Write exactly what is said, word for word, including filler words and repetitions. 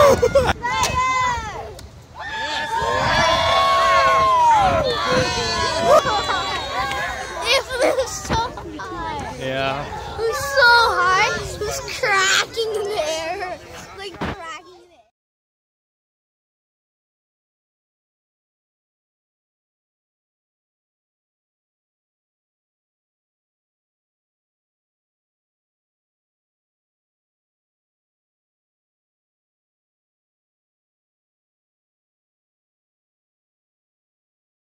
It flew so high. Yeah. It was so high. It was cracking in the air.